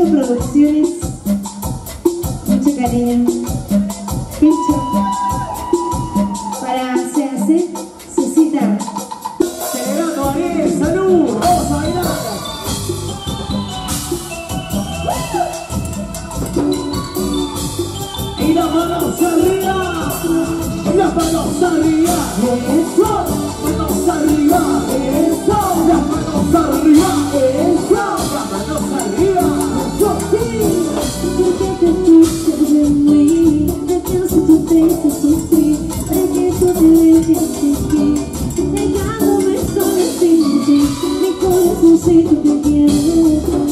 Producciones, mucho cariño. Pincho. Para Se Hace, Susita. Celebrando Ariel, salud, vamos a bailar. Y las manos arriba, las manos arriba, eso, manos arriba, eso, las manos arriba, eso, las manos arriba, eso sí. Porque te fuiste de mí, me pienso tu texto sufrir, para que tú te dejes aquí, dejándome sola sin ti, mi corazoncito te quiere.